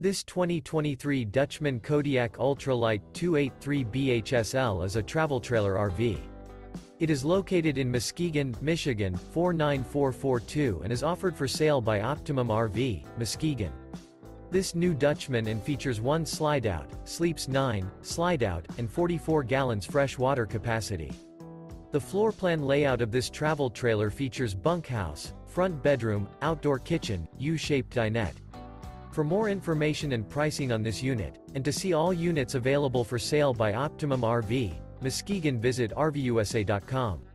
This 2023 Dutchmen Kodiak Ultra-Lite 283 BHSL is a travel trailer RV. It is located in Muskegon, Michigan, 49442 and is offered for sale by Optimum RV, Muskegon. This new Dutchman and features 1 Slideout, sleeps 9, Slideout, and 44 gallons fresh water capacity. The floor plan layout of this travel trailer features bunkhouse, front bedroom, outdoor kitchen, U-shaped dinette. For more information and pricing on this unit, and to see all units available for sale by Optimum RV, Muskegon, visit RVUSA.com.